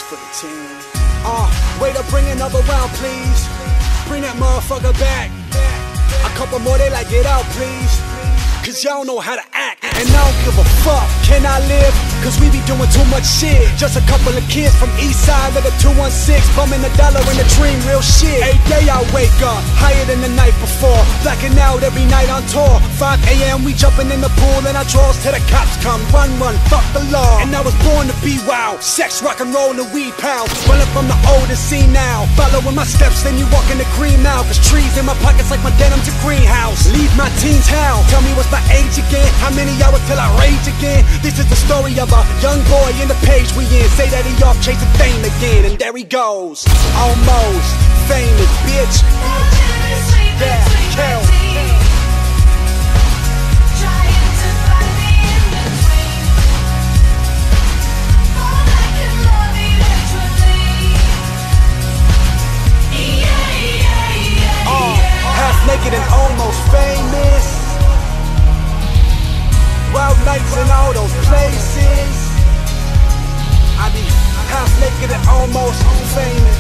for the team. Wait up, bring another round, please. Bring that motherfucker back. A couple more, they like, get out, please. Cause y'all know how to act, and I don't give a fuck. Can I live? Cause we be doing too much shit. Just a couple of kids from east side of the 216, bumming $1 in the dream, real shit. Every day I wake up, higher than the night before. Blacking out every night on tour. 5 a.m. we jumping in the pool, and I draws till the cops come. Run, fuck the law. And I was born to be wild. Sex, rock and roll, and the weed pals. Running from the old and see now. Following my steps, then you walk in the green now. Cause trees in my pockets like my denim's a greenhouse. Leave my teens how? Tell me what's my age again? How many hours till I rage again? This is the story of a young boy in the page we in. Say that he off chasing fame again, and there he goes. Almost famous, bitch. Yeah, kill. Half naked and almost famous. Wild nights in all those places. I be half naked and almost famous.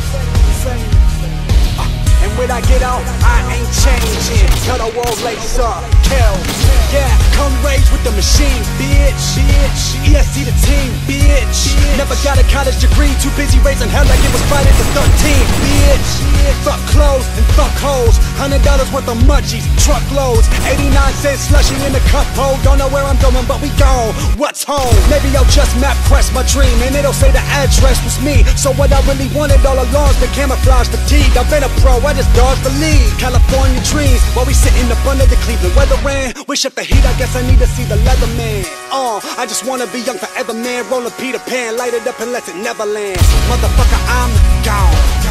And when I get out, I ain't changing. Tell the world lace up, kill. Yeah, come rage with the machine, bitch. ESC the team, bitch. Never got a college degree, too busy raising hell like it was Friday the 13th, bitch. Fuck clothes and fuck hoes. $100 worth of munchies, truckloads. 89 cents slushy in the cup hole. Don't know where I'm going, but we gone. What's home? Maybe I'll just map quest my dream, and it'll say the address was me. So what I really wanted all along's been camouflage fatigue. I've been a pro, I just dodged the lead. California dreams, while we sitting up under the Cleveland weatherman. Wish up the heat, I guess I need to see the Leatherman. I just wanna be young forever, man. Rolling Peter Pan, light it up and let it never land. Motherfucker, I'm gone.